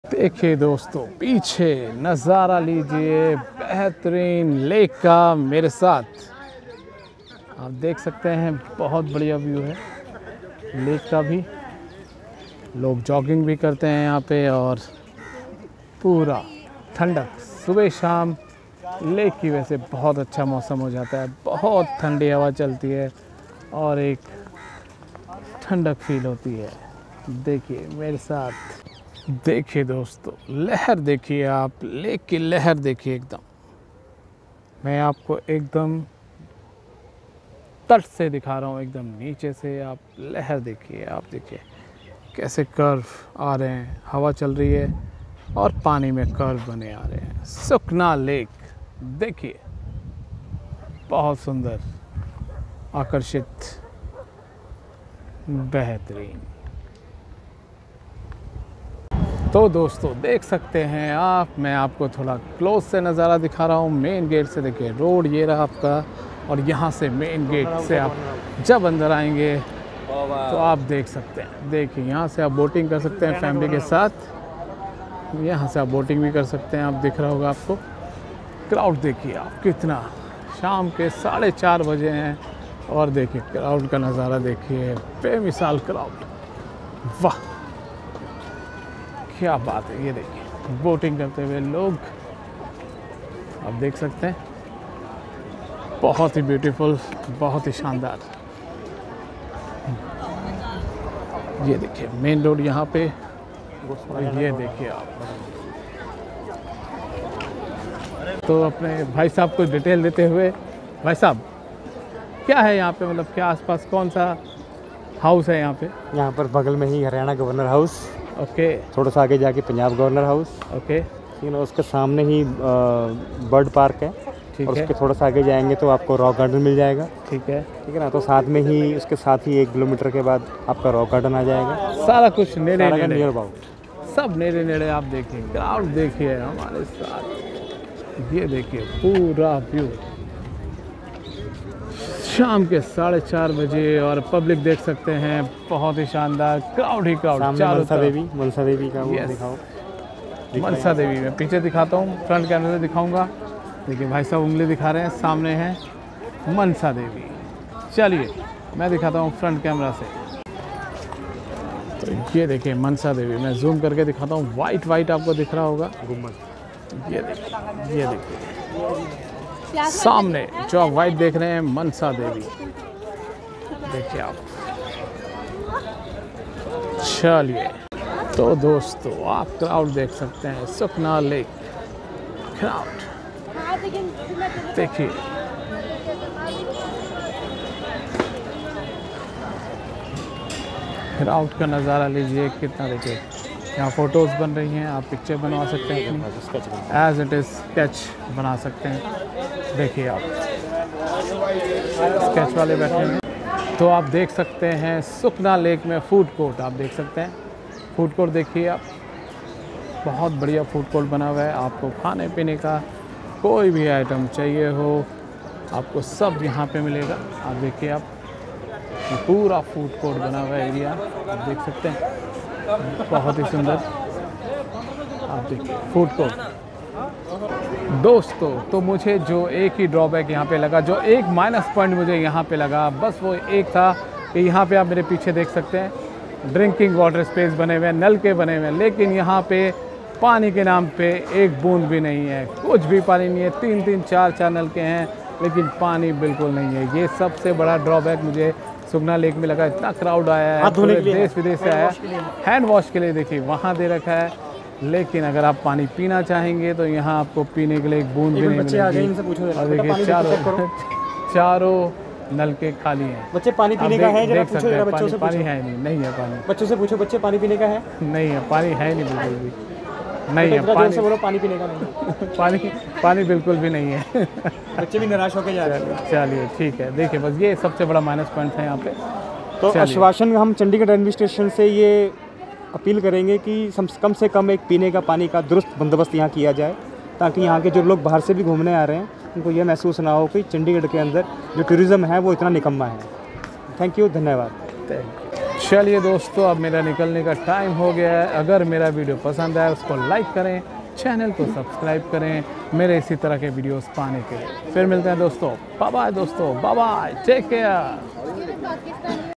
देखिए दोस्तों, पीछे नज़ारा लीजिए बेहतरीन लेक का मेरे साथ। आप देख सकते हैं बहुत बढ़िया व्यू है लेक का भी। लोग जॉगिंग भी करते हैं यहाँ पे और पूरा ठंडक सुबह शाम लेक की वजह से बहुत अच्छा मौसम हो जाता है। बहुत ठंडी हवा चलती है और एक ठंडक फील होती है। देखिए मेरे साथ, देखिए दोस्तों, लहर देखिए आप, लेक की लहर देखिए एकदम। मैं आपको एकदम तट से दिखा रहा हूँ, एकदम नीचे से आप लहर देखिए। आप देखिए कैसे कर्व आ रहे हैं, हवा चल रही है और पानी में कर्व बने आ रहे हैं। सुखना लेक देखिए, बहुत सुंदर, आकर्षित, बेहतरीन। तो दोस्तों देख सकते हैं आप, मैं आपको थोड़ा क्लोज से नज़ारा दिखा रहा हूँ। मेन गेट से देखिए रोड ये रहा आपका, और यहाँ से मेन गेट से आप जब अंदर आएंगे तो आप देख सकते हैं। देखिए यहाँ से आप बोटिंग कर सकते हैं फैमिली के साथ। यहाँ से आप बोटिंग भी कर सकते हैं। आप दिख रहा होगा आपको। क्राउड देखिए आप कितना, शाम के 4:30 बजे हैं और देखिए क्राउड का नज़ारा देखिए, बेमिसाल क्राउड। वाह क्या बात है। ये देखिए बोटिंग करते हुए लोग, आप देख सकते हैं। बहुत ही ब्यूटीफुल, बहुत ही शानदार। ये देखिए मेन रोड यहाँ पे, और ये देखिए आप। तो अपने भाई साहब को डिटेल देते हुए, भाई साहब क्या है यहाँ पे, मतलब क्या आसपास कौन सा हाउस है यहाँ पे? यहाँ पर बगल में ही हरियाणा गवर्नर हाउस। ओके। थोड़ा सा आगे जाके पंजाब गवर्नर हाउस। ओके। ठीक है, उसके सामने ही बर्ड पार्क है। ठीक और है। उसके थोड़ा सा आगे जाएंगे तो आपको रॉक गार्डन मिल जाएगा। ठीक है। ठीक है ना, तो साथ में ही, उसके साथ ही 1 किलोमीटर के बाद आपका रॉक गार्डन आ जाएगा। सारा कुछ नेड़े नियर नेड़े, अबाउट, सब नेड़े नेड़े। आप देखिए क्राउड देखिए हमारे साथ। ये देखिए पूरा व्यू शाम के 4:30 बजे, और पब्लिक देख सकते हैं बहुत ही शानदार, क्राउड ही क्राउड चारों मनसा तरफ। देवी, मनसा देवी का वो दिखाओ। मनसा देवी मैं पीछे दिखाता हूँ, फ्रंट कैमरे से दिखाऊंगा। देखिए भाई साहब उंगली दिखा रहे हैं, सामने है मनसा देवी। चलिए मैं दिखाता हूँ फ्रंट कैमरा से। तो ये देखिए मनसा देवी, मैं जूम करके दिखाता हूँ। वाइट वाइट आपको दिख रहा होगा गुम्बद। ये देखिए, ये देखिए सामने जो आप वाइट देख रहे हैं, मनसा देवी। देखिए आप। चलिए तो दोस्तों आप क्राउड देख सकते हैं, सुखना लेक क्राउड देखिए। क्राउड का नज़ारा लीजिए कितना। देखिए यहाँ फ़ोटोज़ बन रही हैं, आप पिक्चर बनवा सकते हैं अपनी, एज इट इज़ स्केच बना सकते हैं। देखिए आप स्केच वाले बैठे हैं। तो आप देख सकते हैं सुखना लेक में फूड कोर्ट, आप देख सकते हैं फूड कोर्ट। देखिए आप, बहुत बढ़िया फूड कोर्ट बना हुआ है। आपको खाने पीने का कोई भी आइटम चाहिए हो, आपको सब यहाँ पे मिलेगा। आप देखिए आप, पूरा फूड कोर्ट बना हुआ है एरिया, आप देख सकते हैं, बहुत ही सुंदर। आप देखिए फूड कोर्ट। दोस्तों तो मुझे जो एक ही ड्रॉबैक यहाँ पे लगा, जो एक माइनस पॉइंट मुझे यहाँ पे लगा, बस वो एक था कि यहाँ पे आप मेरे पीछे देख सकते हैं ड्रिंकिंग वाटर स्पेस बने हुए हैं, नल के बने हुए हैं, लेकिन यहाँ पे पानी के नाम पे एक बूंद भी नहीं है, कुछ भी पानी नहीं है। 3-3, 4-4 नल के हैं, लेकिन पानी बिल्कुल नहीं है। ये सबसे बड़ा ड्रॉबैक मुझे सुखना लेक में लगा। इतना क्राउड आया है, पूरे देश विदेश से आया। हैंड वॉश के लिए देखिए वहाँ दे रखा है, लेकिन अगर आप पानी पीना चाहेंगे तो यहाँ आपको पीने के लिए एक बूंद भी नहीं मिलेगी। और देखिए चारों नल के खाली हैं। बच्चे पानी पीने का है, जरा पूछो जरा बच्चों से। पानी है नहीं है पानी। बच्चों से पूछो, बच्चे पानी पीने का है? नहीं है पानी, है नहीं बिल्कुल भी नहीं है पानी। बोलो पानी पीने का नहीं। पानी बिल्कुल भी नहीं है। बच्चे भी निराश होकर जा रहे हैं। चलिए ठीक है। देखिए बस ये सबसे बड़ा माइनस पॉइंट है यहाँ पे। तो आश्वासन हम चंडीगढ़ रेलवे स्टेशन से ये अपील करेंगे कि कम से कम एक पीने का पानी का दुरुस्त बंदोबस्त यहाँ किया जाए, ताकि यहाँ के जो लोग बाहर से भी घूमने आ रहे हैं उनको ये महसूस ना हो कि चंडीगढ़ के अंदर जो टूरिज़्म है वो इतना निकम्मा है। थैंक यू, धन्यवाद। चलिए दोस्तों, अब मेरा निकलने का टाइम हो गया है। अगर मेरा वीडियो पसंद आए उसको लाइक करें, चैनल को सब्सक्राइब करें मेरे इसी तरह के वीडियोस पाने के लिए। फिर मिलते हैं दोस्तों, बाय बाय दोस्तों, बाय बाय, टेक केयर।